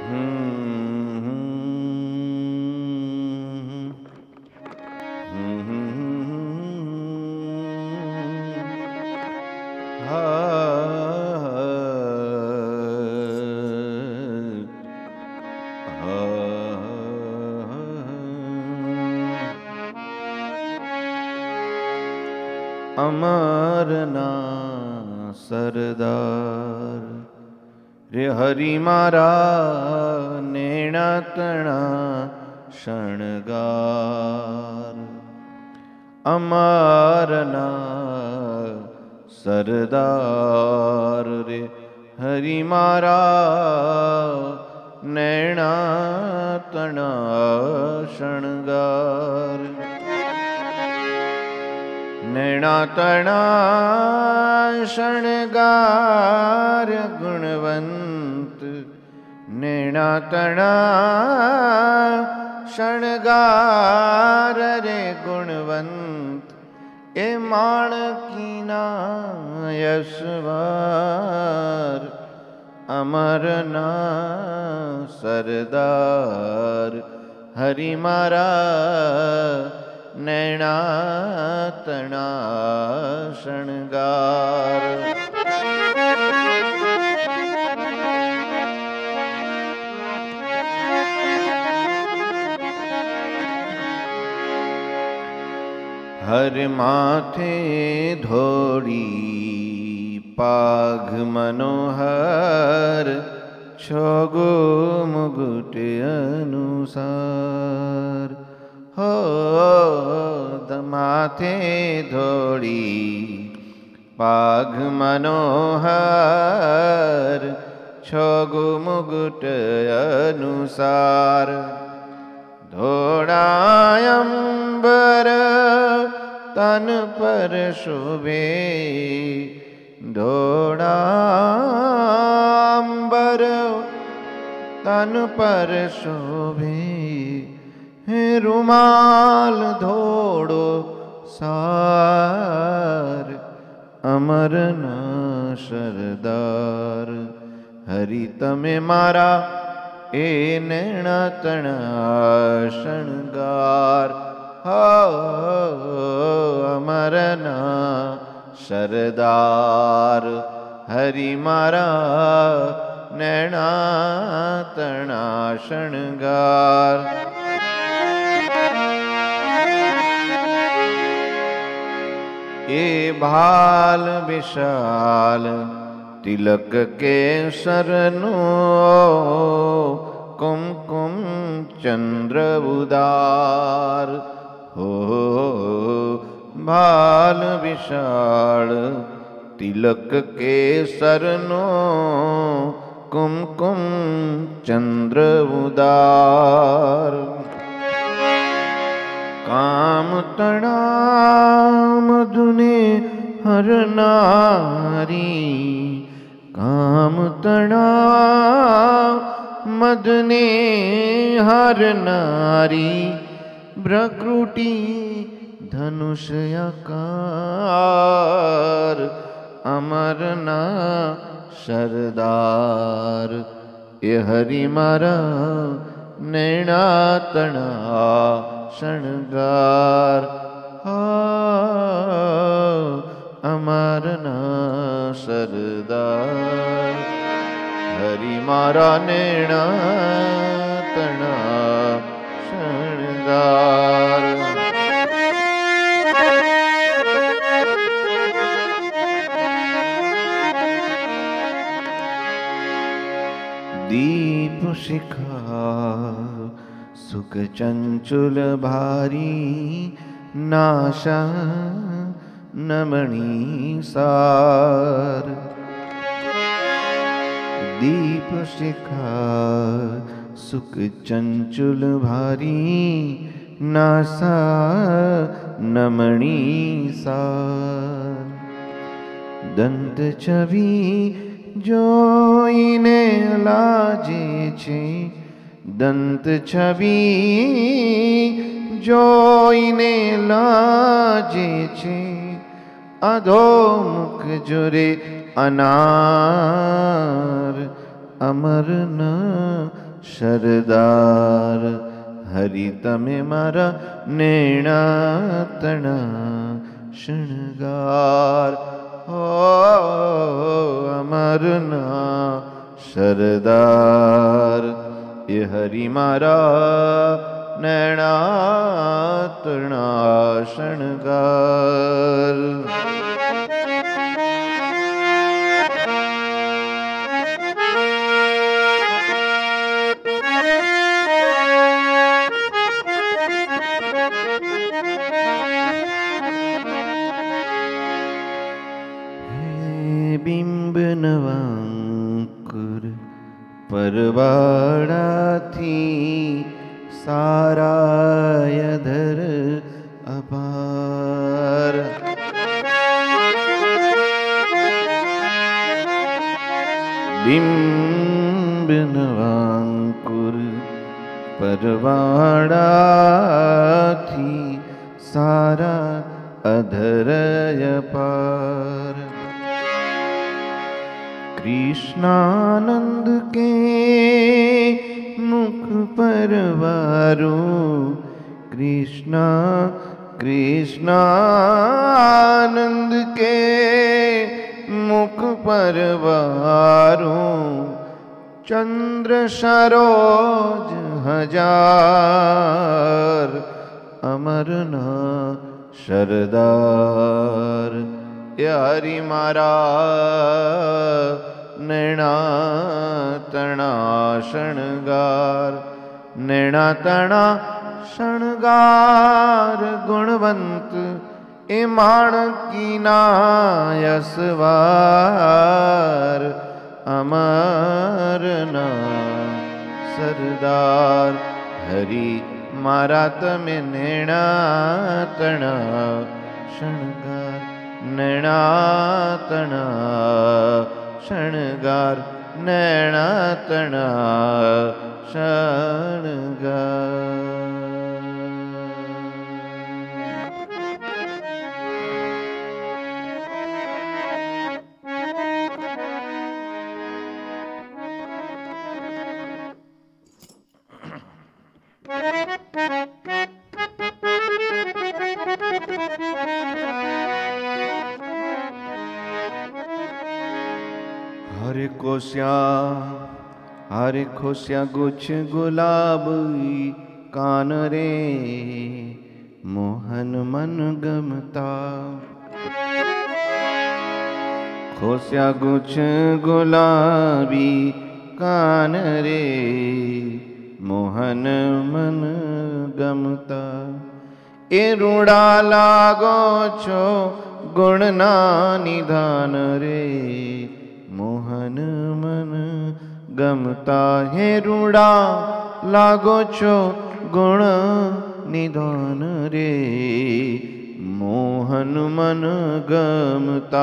अमरना सरदार रे हरि मारा नैना तना शणगार। अमरना सरदार रे हरि मारा नैना तना शणगार। नैना तना शणगार गुणवंत। नैना तना शणगार रे गुणवंत। ए माणकीना यशवार। अमरना सरदार हरि मारा नैना तना शणगार। हर माथे धोड़ी पाघ मनोहर। छोगो मुकुट अनुसार। हो माथे धोड़ी पाघ मनोहर। छोगो मुकुट अनुसार। धोड़ायंबर तन पर शोभे। धोड़ांबर तन पर शोभे। रुमाल धोड़ो सार। अमरना सरदार हरि तमे मारा ए नैना तना शणगार। अमरना सरदार हरि मारा नैना तना शणगार। ए भाल विशाल तिलक के सरनो। कुमकुम चंद्र उदार। हो भाल विशाल तिलक के सरनो। कुमकुम चंद्र उदार। काम तना मधुने हर नारी। काम तना मदने हर नारी। प्रकृति धनुष आकार। अमरना सरदार ए हरि मारा नैना तना शणगार। अमरना सरदार हरि मारा नैना तना शणगार। दीप शिखा सुख चंचुल भारी। नाशा नमणि सार। दीप शिखा सुख चंचुल भारी। नासा नमणि सार। दंत छवि जोईने लाजे छे। दंत छवि जोईने लाजे छे। अधोमुख जुरे अनार। अमरना शरदार हरि तमे मारा नैणातना शृंगार हो अमरना शरदार ये हरि मारा नैणातना शृंगार। बिंब नवांकुर परवाड़ा थी सारा यधर अपार। बिंब नवांकुर परवाड़ा थी सारा अधर अपार। कृष्णानंद के मुख पर वारो कृष्णानंद के मुख पर वारो चंद्र सरोज हजार अमरना शरदार। ये हरि मारा नैणातना शृंगार। नैणातना शृंगार गुणवंत ए माणकी नायसवार अमरना सरदार। हरि मारा तमे नैणातना शृंगार। नैणातना शृंगार नैणातना शृंगार। हरे खोस्या गुछ गुलाब कान रे मोहन मन गमता। खोस्या गुछ गुलाबी कान रे मोहन मन गमता। ए रूड़ा लागो छो गुण ना निधान रे मोहन मन गमता। हे रूड़ा लागो छो गुण निधान रे मोहन मन गमता।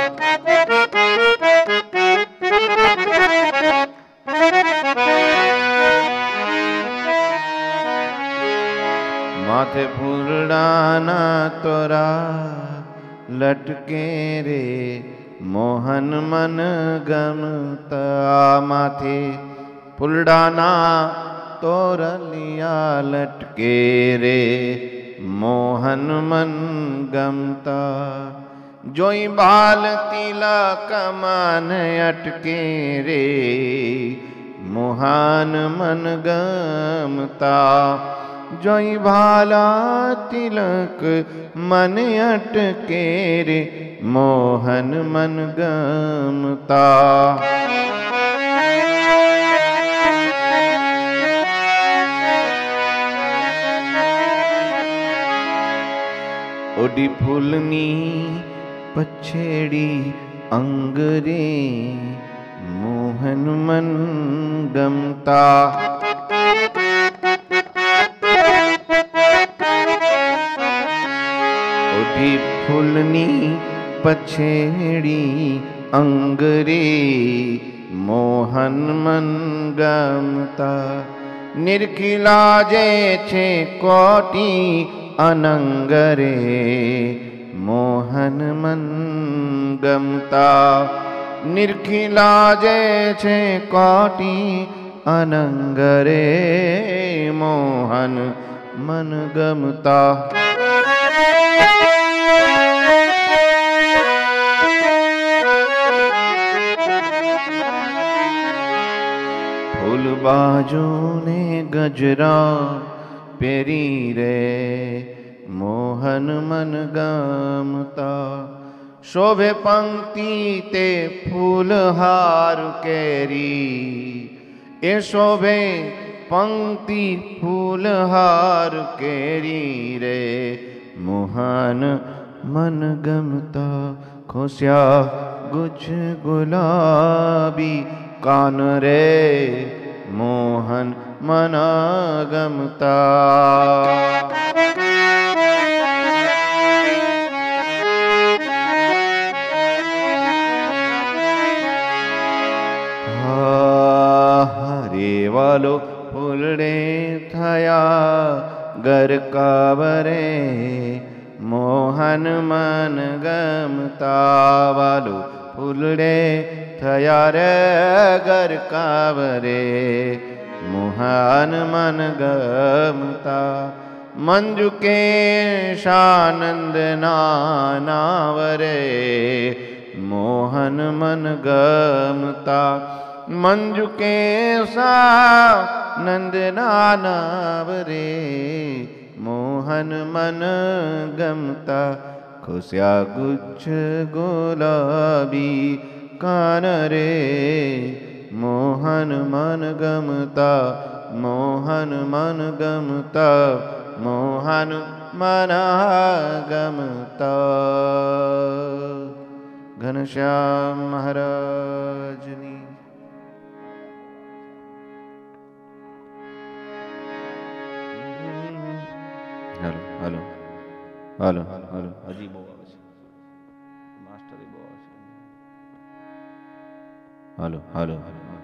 माथे फूलडाना तोरा लटके रे मोहन मन गमता। माथे फूलडाना तोरलिया लटके रे मोहन मन गमता। जोई बाल तिलक मन अटके रे मोहन मन गमता। जोई भाला तिलक मन अटके रे मोहन मन गमता। ओडी फूलनी पछेड़ी अंगरे मोहन मन गमता। ओडी फूलनी पछेड़ी अंगरे मोहन मन गमता। निरखिला जे छे कोटी अनंगरे मोहन मन गमता। निरखिला जे छे कोटी अनंगरे मोहन मन गमता। फूलबाजों ने गजरा पेरी रे मोहन मन गमता। शोभे पंक्ति ते फूलहार केरी, ए शोभे पंक्ति फूलहार केरी रे मोहन मन गमता। खोस्या गुछ गुलाबी कान रे मोहन मन गमता। हरे वालो फूलड़े थया गर कावरे मोहन मन गमता। वालो फूलड़े थया रे गर कावरे मोहन मन गमता। मंजु के शानंद नानावरे मोहन मन गमता। मंजु के सानंद नानावरे मोहन मन गमता। खुशिया गुच्छ गुलाबी कान रे मोहन मन गमता। मोहन मन गमता। मोहन मन गमता। घनश्याम महाराज नी। हेलो हेलो हेलो हेलो हजी बो आवे छे मास्टर बो आवे छे। हेलो हेलो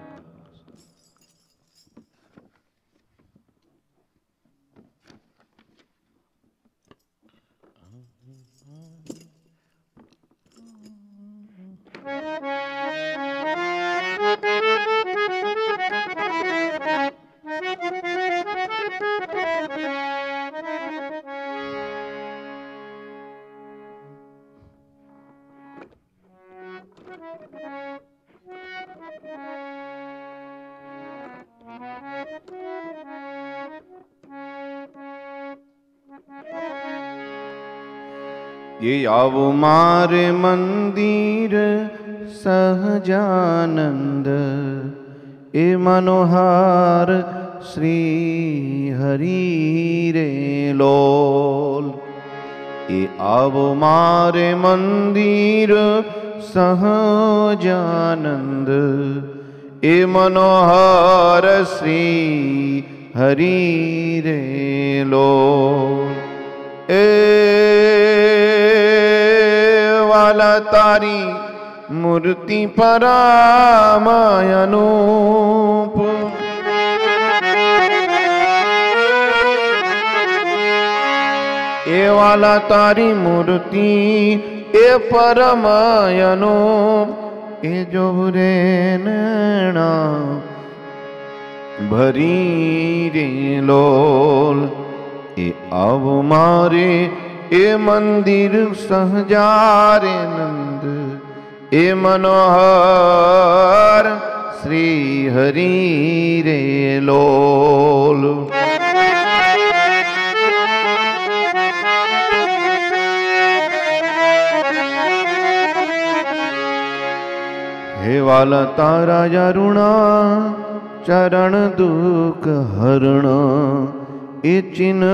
ये आवो मारे मंदिर सहजानंद ए मनोहार श्री हरि रे लोल। ये आवो मारे मंदिर सहजानंद ए मनोहार श्री हरि रे लोल। ए वाला तारी मूर्ति परामायनूप। ए वाला तारी मूर्ति ए परमायनूप। ए जोरे नैना भरी रे लोल। ए आवो मारे ए मंदिर सहजारे नंद ए मनोहर श्री हरि रे लोल। हे वाला तारा जरुणा चरण दुख हरण ए चिन्ह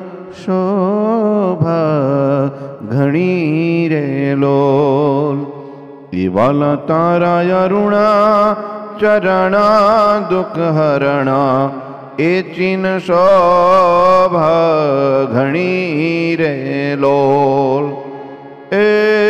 शोभा घणी रे लोल। ये वाला तारा अरुणा चरणा दुख हरणा ए चिन्ह शोभा घणी रे लोल। ए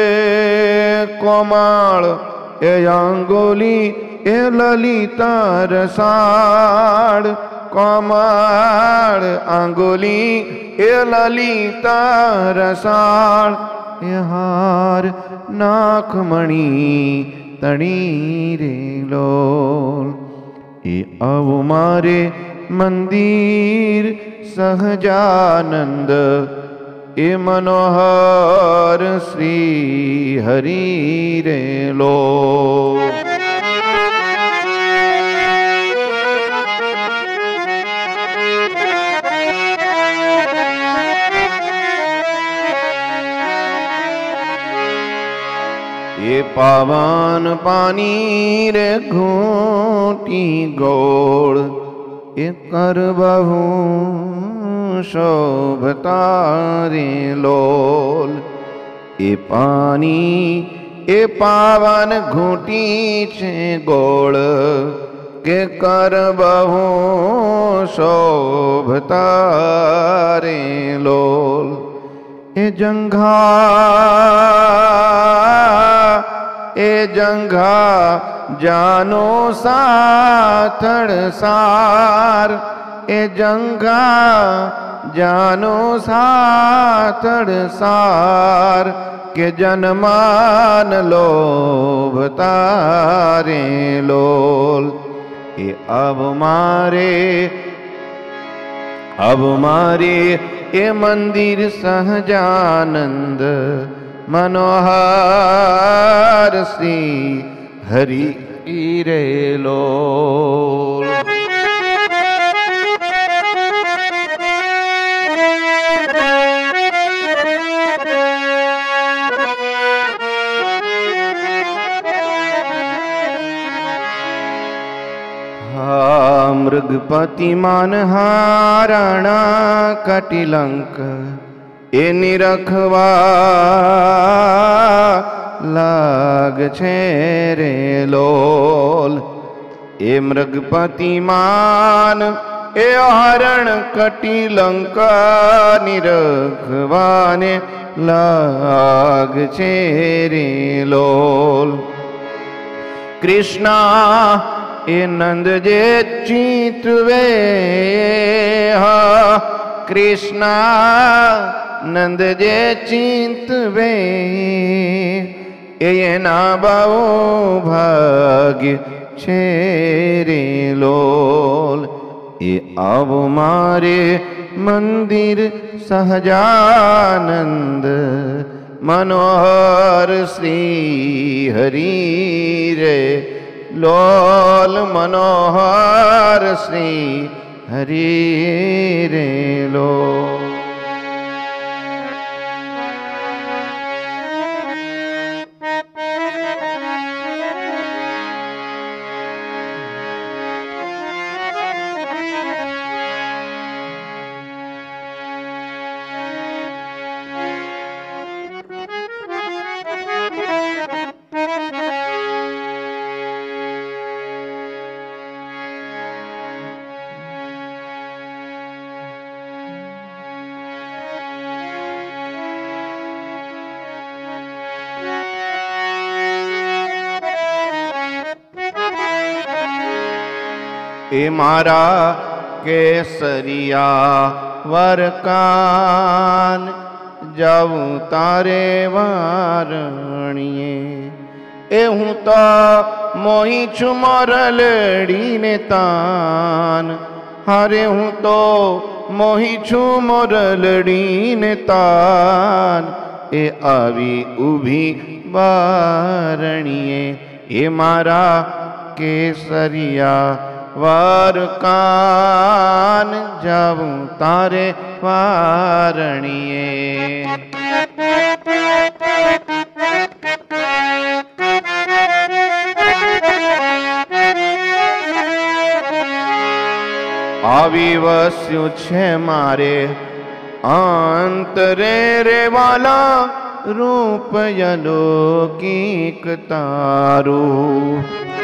कोमल ए अंगुली ए ललिता रसाड़। कोमल अंगुली ए ललिता रसाड़। ए हार नाकमणि तणी रे लोल। એ આવો મારે મંદિર સહજાનંદ, એ મનોહર શ્રી હરિ રે લો. એ પાવન પાની રે ઘૂંટી ગોળ, એ કર બહુ શોભતા રે લોલ. એ પાણી એ પાવન ઘૂંટી છે ગોળ, કે કર બહુ શોભતા રે લોલ. એ જંઘા જાનો સાથળ સાર, એ જંઘા જાનો સાથળ સાર, કે જનમાન લોભતા રે લોલ. એ અબ મારે એ મંદિર સહજાનંદ, મનોહર શ્રી હરિ રે લોલ. મૃગપતિ માનહારણા કટિલંક, એ નિરખવા લાગ છે રે લોલ. એ મૃગપતિ માન એ હરણ કટિલંક, નિરખવાને લાગ છે રે લોલ. કૃષ્ણા એ નંદ જે ચિતવે, કૃષ્ણા નંદ જે ચિંતવે, એના બહુ ભાગ્ય છે રે લોલ. એ આવો મારે મંદિર સહજાનંદ, મનોહર શ્રી હરિ રે લોલ. મનોહર શ્રી હરિ રે લોલ. એ મારા કેસરિયા વરકાન, જાઉં તારે વારણીએ. એ હું તો મોહી છું મોરલડીને તાન, હારે હું તો મોહી છું મોરલડીને તાન. એ આવી ઊભી બારણીએ, એ મારા કેસરિયા વરકાન, જાઉં તારે વારણીએ. આવી વસ્યું છે મારે અંતરે રે વાલા, રૂપ અલૌકિક તારું.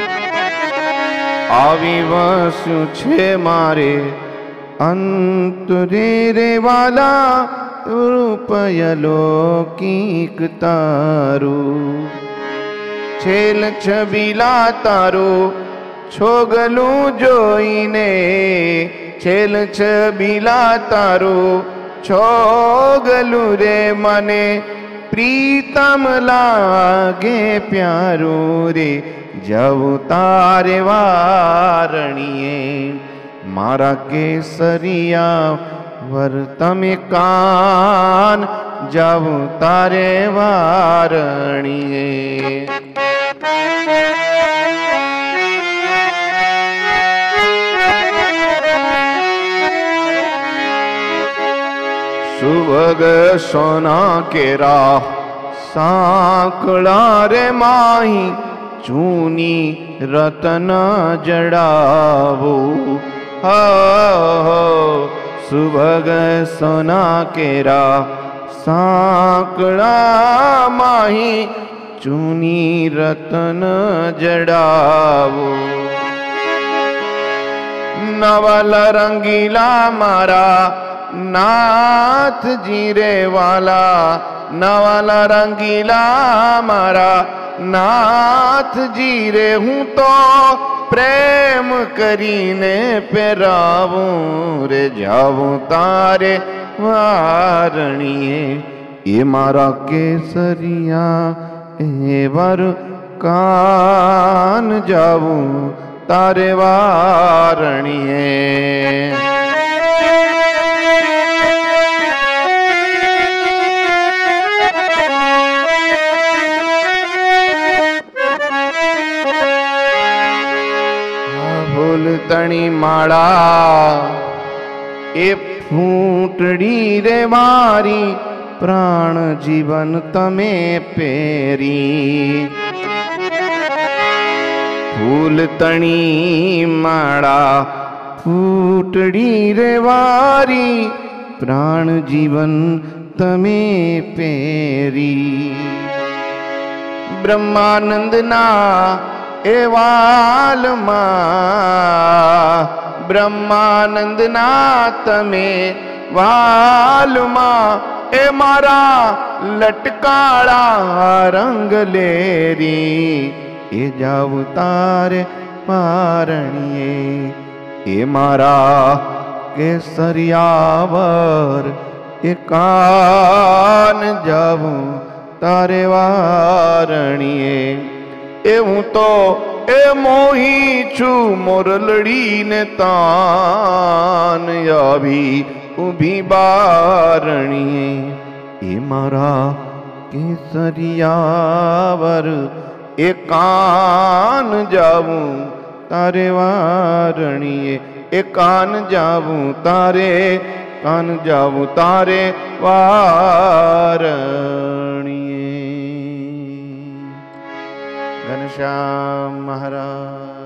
આવી વસ્યું છે મારે અંતરે રે વાલા, રૂપ અલૌકિક તારું. છેલ છબીલા તારું છોગલું જોઈને, છેલ છબીલા તારું છોગલું રે મને પ્રીતમ લાગે પ્યારું રે. જાઉં તારે વારણીએ. મારા કેસરિયા વર તમે કાન, જાઉં તારે વારણીએ. સુવગ સોના કેરા સાંકળા રે માહી, ચૂની રતન જડાવો. સુભગ સોના કેરા સાંકળા માહી, ચૂની રતન જડાવો. નવલ રંગીલા મારા નાથજી રે વાલા, નવલ રંગીલા મારા નાથજી રે. હું તો પ્રેમ કરીને પહેરાવું રે, જાવું તારે વારણીએ. એ મારા કેસરિયા એ વર કાન, જાવું તારે વારણીએ. તણી માળા એ ફૂટડી રે મારી, પ્રાણ જીવન તમે પહેરી. ફૂલ તણી માળા ફૂટડી રે વારી, પ્રાણ જીવન તમે પહેરી. બ્રહ્માનંદના એ વાલમાં, બ્રહ્માનંદના તમે વાલમાં, એ મારા લટકાળા રંગ લેરી. એ જાવું તારે વારણીએ. એ મારા કેસરિયાવર એ કાન, જાવું તારે વારણીએ. એ હું તો એ મોહી છું મોરલડીને તાન, આવી ઊભી બારણીએ. એ મારા કેસરિયાવર એ કાન, જાવું તારે વારણીએ. એ કાન જાવું તારે, કાન જાવું તારે વારણીએ. ઘનશ્યામ મહારાજ.